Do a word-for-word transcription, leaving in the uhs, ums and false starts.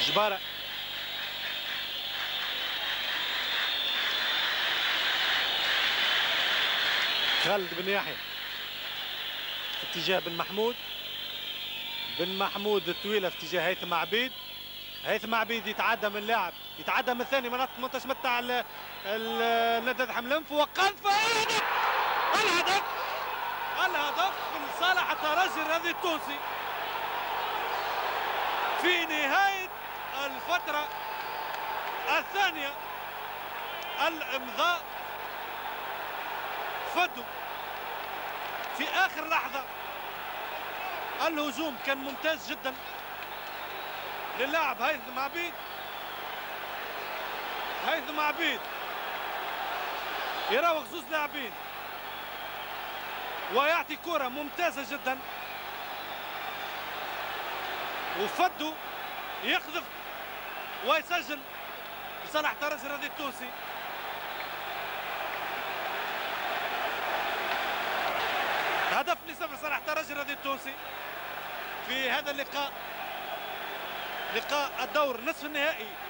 جبارة خالد بن يحيى في اتجاه بن محمود، بن محمود طويلة في اتجاه هيثم عبيد، هيثم عبيد يتعدى من لاعب، يتعدى من ثاني منطقة ثمانية عشر متر على النادي حملنف وقذف الهدف الهدف لصالح الترجي الرياضي التونسي في نهاية الفترة الثانية. الامضاء فدوا في اخر لحظة. الهجوم كان ممتاز جدا للاعب هيثم عبيد، هيثم عبيد يراوغ زوز لاعبين ويعطي كرة ممتازة جدا، وفدوا يقذف ويسجل لصالح الترجي الرياضي التونسي. هدف لصفر صالح الترجي الرياضي التونسي في هذا اللقاء، لقاء الدور نصف النهائي